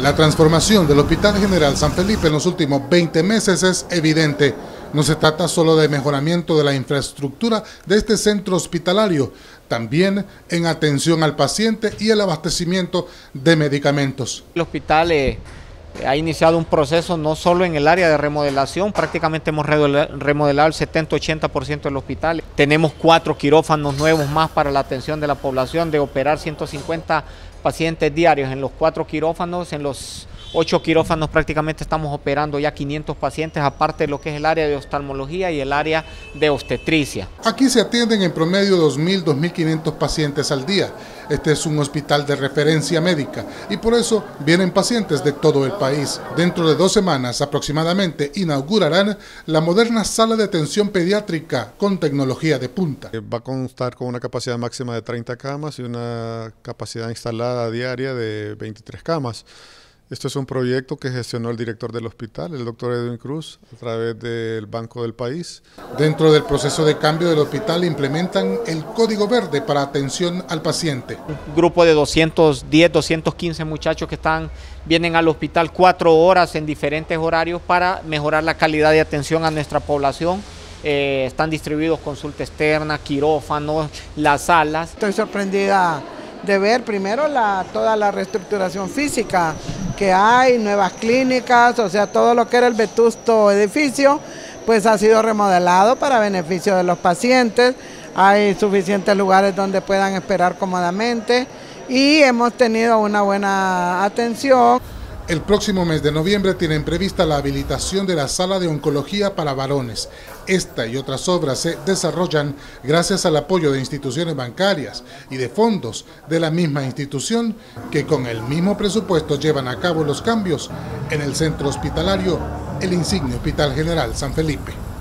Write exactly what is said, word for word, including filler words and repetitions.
La transformación del Hospital General San Felipe en los últimos veinte meses es evidente. No se trata solo de mejoramiento de la infraestructura de este centro hospitalario, también en atención al paciente y el abastecimiento de medicamentos. El hospital eh, ha iniciado un proceso no solo en el área de remodelación, prácticamente hemos remodelado el setenta a ochenta por ciento del hospital. Tenemos cuatro quirófanos nuevos más para la atención de la población, de operar ciento cincuenta pacientes diarios en los cuatro quirófanos. En los ocho quirófanos prácticamente estamos operando ya quinientos pacientes, aparte de lo que es el área de oftalmología y el área de obstetricia. Aquí se atienden en promedio dos mil a dos mil quinientos pacientes al día. Este es un hospital de referencia médica y por eso vienen pacientes de todo el país. Dentro de dos semanas aproximadamente inaugurarán la moderna sala de atención pediátrica con tecnología de punta. Va a constar con una capacidad máxima de treinta camas y una capacidad instalada diaria de veintitrés camas. Este es un proyecto que gestionó el director del hospital, el doctor Edwin Cruz, a través del Banco del País. Dentro del proceso de cambio del hospital implementan el Código Verde para atención al paciente. Un grupo de doscientos diez, doscientos quince muchachos que están, vienen al hospital cuatro horas en diferentes horarios para mejorar la calidad de atención a nuestra población. Eh, están distribuidos consulta externa, quirófanos, las salas. Estoy sorprendida de ver primero la, toda la reestructuración física que hay, nuevas clínicas, o sea, todo lo que era el vetusto edificio, pues ha sido remodelado para beneficio de los pacientes. Hay suficientes lugares donde puedan esperar cómodamente y hemos tenido una buena atención. El próximo mes de noviembre tienen prevista la habilitación de la sala de oncología para varones. Esta y otras obras se desarrollan gracias al apoyo de instituciones bancarias y de fondos de la misma institución que con el mismo presupuesto llevan a cabo los cambios en el centro hospitalario, el insigne Hospital General San Felipe.